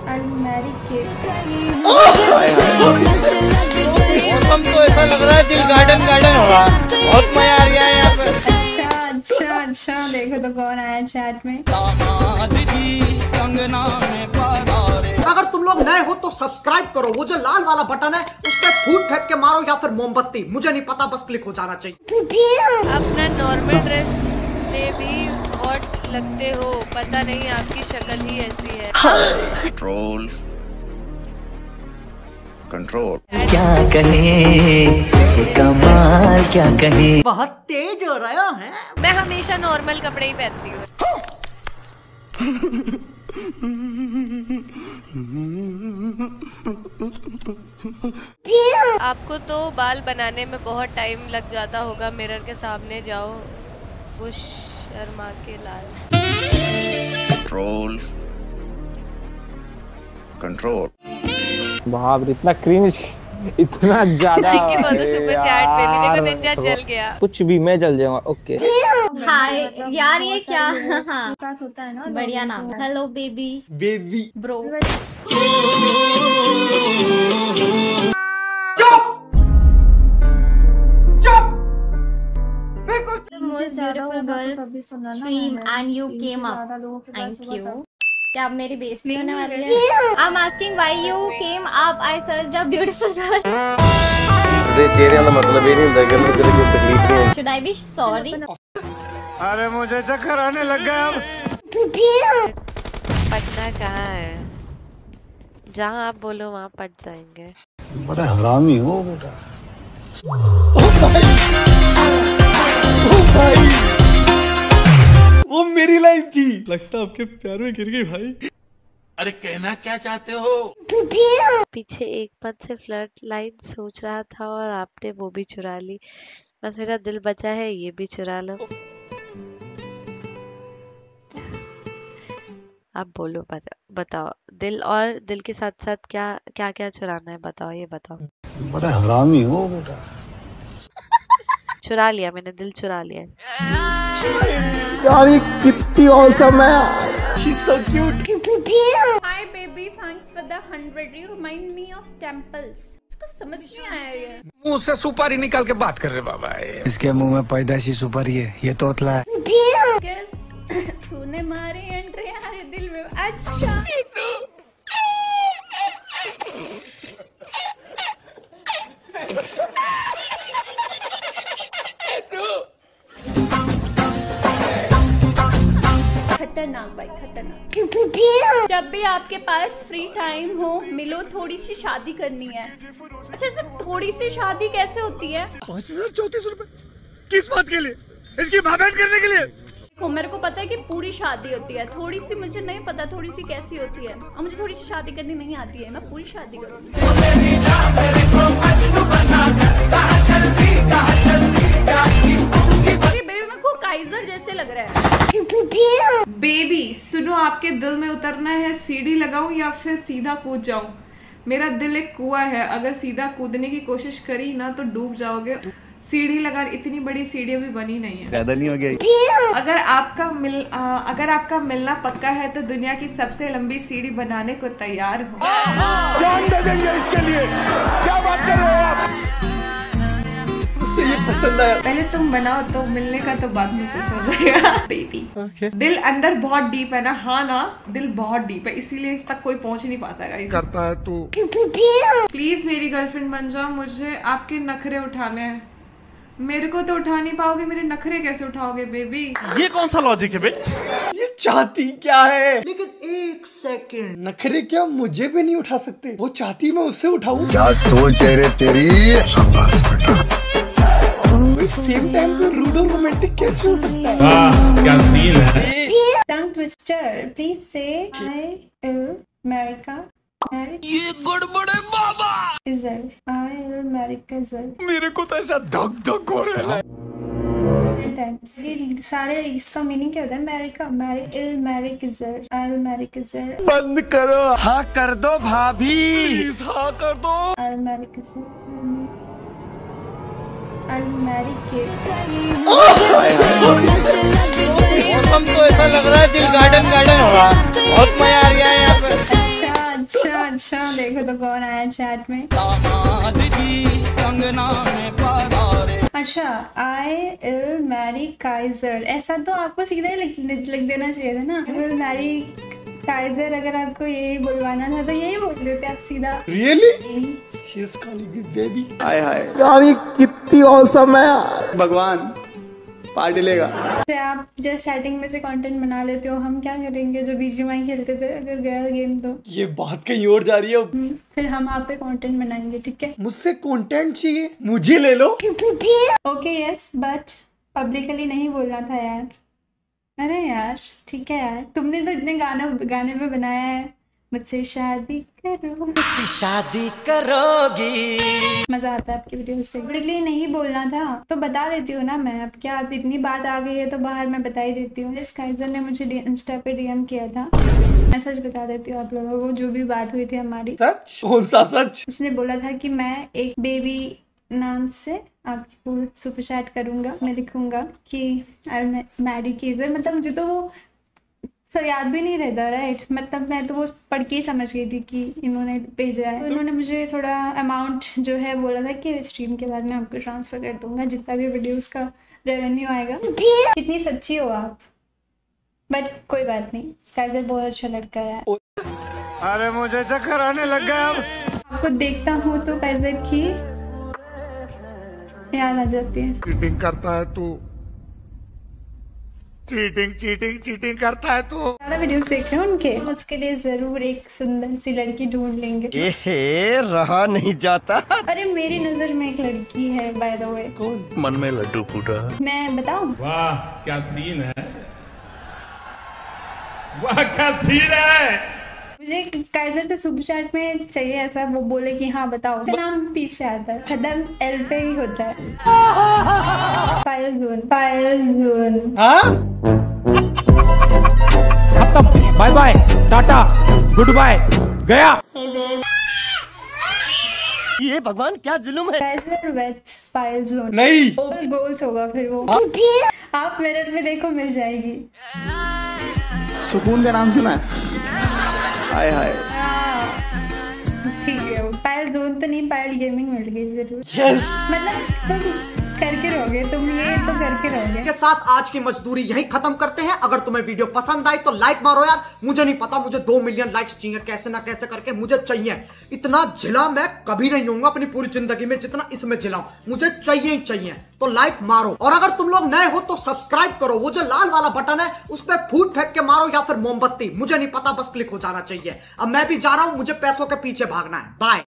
मौसम तो ऐसा लग रहा है दिल गार्डन गार्डन हो रहा है, बहुत मजा आ रहा है यहाँ पे। अच्छा देखो तो कौन आया चैट में। अगर तुम लोग नए हो तो सब्सक्राइब करो, वो जो लाल वाला बटन है उस पर फूट फेंक के मारो या फिर मोमबत्ती, मुझे नहीं पता, बस क्लिक हो जाना चाहिए। अपना नॉर्मल ड्रेस में भी हॉट लगते हो, पता नहीं आपकी शक्ल ही ऐसी है। कंट्रोल कंट्रोल क्या कहें कमाल क्या कहें। बहुत तेज हो रहा है। मैं हमेशा नॉर्मल कपड़े ही पहनती हूँ। आपको तो बाल बनाने में बहुत टाइम लग जाता होगा, मिरर के सामने जाओ, वो शर्मा के लाल। Control control. बाप रे, इतना क्रिंज, इतना ज्यादा। सुपर चैट पे भी देखो निंजा जल गया। कुछ भी मैं जल जाऊंगा। ओके हाय यार, ये क्या होता है ना, बढ़िया नाम। Hello baby baby bro. Most beautiful girls stream and you came up. Thank you. क्या अब मेरी बेइज्जती होने वाली है? I'm asking why you came up. I searched a beautiful girl. सीधे चेहरे वाला मतलब ये नहीं होता कि मैं तेरे को तकलीफ नहीं है। Should I be sorry? अरे मुझे चक्कर आने लग गया अब। पटना कहाँ है? जहाँ आप बोलो वहाँ पट जाएंगे। बड़ा हरामी हो बेटा। वो मेरी लाइन थी, लगता आपके प्यार में गिर गई भाई। अरे कहना क्या चाहते हो? पीछे एक पद से फ्लर्ट लाइन सोच रहा था और आपने वो भी चुरा ली। बस मेरा दिल बचा है, ये भी चुरा लो। आप बोलो, बताओ दिल, और दिल के साथ साथ क्या क्या क्या चुराना है, बताओ, ये बताओ। बड़ा हरामी हो बेटा। चुरा लिया मैंने, दिल चुरा लिया। यार ये कितनी औसम है। She's so cute. Hi baby, thanks for the 100. You remind me of temples. इसको समझ नहीं आया ये। मुंह से सुपारी निकाल के बात कर रहे बाबा। इसके मुंह में पैदाशी सुपारी है, ये तोतला है। तूने मारी एंट्री हमारे दिल में। अच्छा खतरनाक भाई, खतरनाक। जब भी आपके पास फ्री टाइम हो, मिलो, थोड़ी सी शादी करनी है। अच्छा सब थोड़ी सी शादी कैसे होती है? 5,034 रुपए किस बात के लिए? इसकी भाभेट करने के लिए? देखो मेरे को पता है कि पूरी शादी होती है, थोड़ी सी मुझे नहीं पता थोड़ी सी कैसी होती है, और मुझे थोड़ी सी शादी करनी नहीं आती है, मैं पूरी शादी करूँगी। काइजर जैसे लग रहा है। बेबी सुनो, आपके दिल में उतरना है, सीढ़ी लगाऊं या फिर सीधा कूद जाऊं? मेरा दिल एक कुआं है, अगर सीधा कूदने की कोशिश करी ना तो डूब जाओगे। सीढ़ी लगा, इतनी बड़ी सीढ़ी अभी बनी नहीं है। ज्यादा नहीं हो गया? अगर आपका मिलना पक्का है तो दुनिया की सबसे लंबी सीढ़ी बनाने को तैयार हो। जान दे देंगे इसके लिए। क्या बात कर रहे हो आप? मुझसे ये पसंद आया। पहले तुम बनाओ तो मिलने का तो बाद में सोचा जाएगा। बेबी दिल अंदर बहुत डीप है ना? हाँ ना, दिल बहुत डीप है, इसीलिए इस तक कोई पहुंच नहीं पाता है। करता है तू। प्लीज मेरी गर्लफ्रेंड बन जाओ, मुझे आपके नखरे उठाने हैं। मेरे को तो उठा नहीं पाओगे, मेरे नखरे कैसे उठाओगे बेबी? ये कौन सा लॉजिक है बे? ये चाहती क्या है? लेकिन एक सेकंड, नखरे क्या मुझे भी नहीं उठा सकते? वो चाहती मैं उससे उठाऊं? क्या सोच है रे तेरी? सेम टाइम पे रूड और रोमांटिक कैसे हो सकता है? क्या सीन है? टंग ट्विस्टर, प्लीज से आई अमेरिका। ये गड़बड़ है बाबा। इजर, आई अमेरिका इजर। मेरे को तो ऐसा धक धक हो रहा है। सारे इसका मीनिंग क्या होता है? अमेरिका, अमेरिकिजर, अमेरिकिजर। बंद करो। हाँ कर दो भाभी। हाँ कर दो। अमेरिकिजर, मौसम तो ऐसा लग रहा है दिल गार्डन गार्डन हो रहा है, बहुत मजा आ रहा है यहाँ पे। अच्छा देखो तो कौन आया चैट में। अच्छा, आई विल मैरी काइजर, ऐसा तो आपको सीधा ही लिख देना चाहिए था ना, विल मैरी काइजर। अगर आपको यही बुलवाना था तो यही बोल देते आप सीधा। Really she is calling me baby. हाय हाय यार कितनी औसम है यार, भगवान पार्टी लेगा। तो आप जस्ट चैटिंग में से कंटेंट बना लेते हो, हम क्या करेंगे जो बीजीएमआई खेलते थे अगर गया गेम तो। ये बात कहीं और जा रही है। फिर हम आप पे कंटेंट बनाएंगे, ठीक है? मुझसे कंटेंट चाहिए, मुझे ले लो। ओके यस, बट पब्लिकली नहीं बोलना था यार। अरे यार ठीक है यार, तुमने तो इतने गाने पे बनाया है, मुझसे शादी करो, मुझसे शादी करोगी। मजा आता है आपकी वीडियो से। पब्लिकली नहीं बोलना था तो बता देती हूँ ना मैं। अब क्या, अब इतनी बात आ गई है तो बाहर मैं बता ही देती हूँ। इस काइजर ने मुझे इंस्टा पे डीएम किया था, मैं सच बता देती हूँ आप लोगों को, जो भी बात हुई थी हमारी। सच? कौन सा सच? उसने बोला था कि मैं एक बेबी नाम से आपकी पूरी सुपर चैट करूंगा, मैं लिखूंगा कि आई मैरी केजर। मतलब मुझे तो वो सर याद भी नहीं रहता, राइट? मतलब मैं तो वो पढ़ के ही समझ गई थी कि इन्होंने भेजा है। तो उन्होंने मुझे थोड़ा अमाउंट जो है बोला था कि स्ट्रीम के बाद मैं आपको ट्रांसफर कर दूंगा, जितना भी वीडियोस का रेवेन्यू आएगा। कितनी सच्ची हो आप, बट कोई बात नहीं, काइजर बहुत अच्छा लड़का है। अरे मुझे चक्कर आने लग गया। अब आपको देखता हूँ तो काइजर की याद आ जाती है। चीटिंग करता है तू, चीटिंग करता है तू। सारा वीडियोस देख रहे हैं उनके, उसके लिए जरूर एक सुंदर सी लड़की ढूंढ लेंगे। रहा नहीं जाता। अरे मेरी नजर में एक लड़की है बाय द वे। कौन? मन में लड्डू फूटा। मैं बताऊं? वाह क्या सीन है, वाह क्या सीन है। मुझे काइजर से सुपर चैट में चाहिए ऐसा, वो बोले कि हाँ बताओ। उसका नाम पी से आता है, खत्म एल पे ही होता है। पायल जोन, पायल जोन। हाँ? खत्म, bye bye, ta ta, good bye, गया। ये भगवान क्या जुल्म है। काइजर वेट पायल जोन नहीं, ओवल गोल्स होगा फिर वो। आप मिरर में देखो मिल जाएगी। सुकून का नाम सुना है? हाय हाय। ठीक है, पायल जोन तो नहीं, पायल गेमिंग मिल गई जरूर। यस। मतलब तुम करके रहोगे, तुम ये तो करके रहोगे। के साथ आज की मजदूरी यहीं खत्म करते हैं। अगर तुम्हें वीडियो पसंद आई तो लाइक मारो यार। मुझे नहीं पता, मुझे 2 मिलियन लाइक्स चाहिए, कैसे ना कैसे करके मुझे चाहिए। इतना झिला मैं कभी नहीं होऊंगा अपनी पूरी जिंदगी में जितना इसमें झिलाऊं, मुझे चाहिए ही चाहिए। तो लाइक मारो, और अगर तुम लोग नए हो तो सब्सक्राइब करो। वो जो लाल वाला बटन है उस पर फूट फेंक के मारो या फिर मोमबत्ती, मुझे नहीं पता, बस क्लिक हो जाना चाहिए। अब मैं भी जा रहा हूं, मुझे पैसों के पीछे भागना है। बाय।